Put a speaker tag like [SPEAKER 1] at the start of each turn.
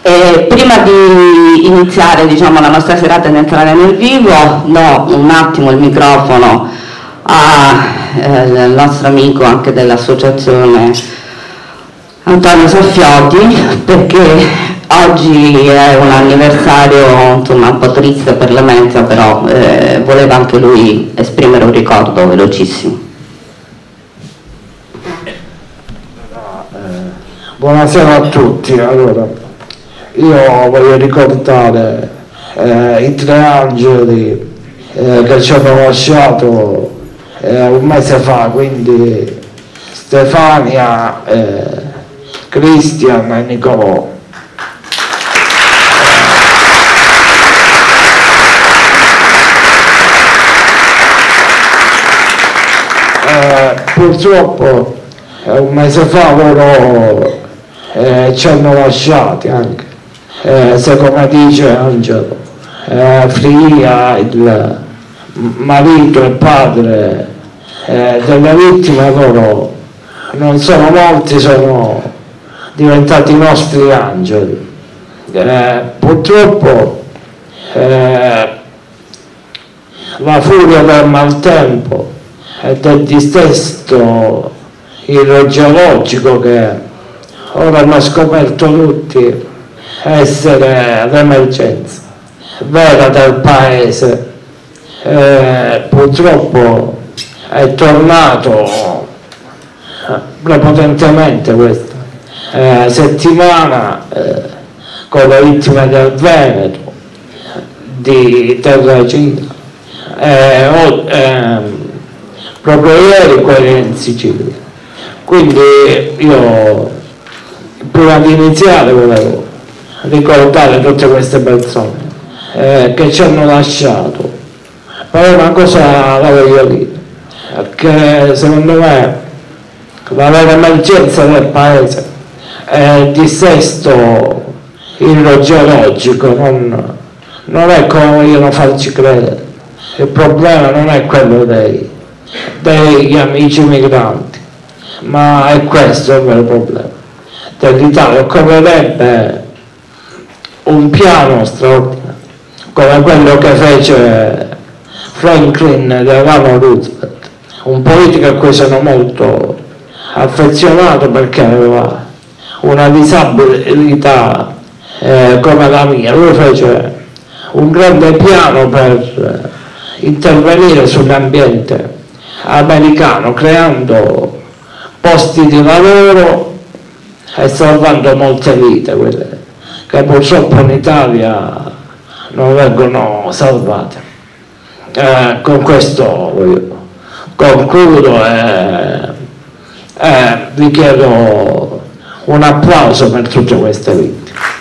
[SPEAKER 1] E prima di iniziare, diciamo, la nostra serata ed entrare nel vivo, do un attimo il microfono al nostro amico anche dell'associazione Antonio Saffiotti, perché oggi è un anniversario, insomma, un po' triste per Lamenzia, però voleva anche lui esprimere un ricordo velocissimo.
[SPEAKER 2] Buonasera a tutti. Allora, io voglio ricordare i 3 angeli che ci hanno lasciato un mese fa, quindi Stefania, Cristian e Nicolò. Purtroppo un mese fa loro ci hanno lasciati anche, come dice Angelo, Fria, il marito e padre delle vittime. Loro non sono morti, sono diventati i nostri angeli. Purtroppo la furia del maltempo e del dissesto idrogeologico, che ora hanno scoperto tutti essere l'emergenza vera del paese, purtroppo è tornato prepotentemente questa settimana con le vittime del Veneto, di Terracina, proprio ieri quelle in Sicilia. Quindi io, prima di iniziare, volevo ricordare tutte queste persone che ci hanno lasciato. Però una cosa la voglio dire, che secondo me la vera emergenza del paese è il dissesto idrogeologico. Non è come vogliono farci credere. Il problema non è quello degli amici migranti, ma è questo il vero problema dell'Italia. Occorrerebbe un piano straordinario come quello che fece Franklin Delano Roosevelt, un politico a cui sono molto affezionato, perché aveva una disabilità come la mia. Lui fece un grande piano per intervenire sull'ambiente americano, creando posti di lavoro e salvando molte vite, quelle che purtroppo in Italia non vengono salvate. Con questo concludo e vi chiedo un applauso per tutte queste vittime.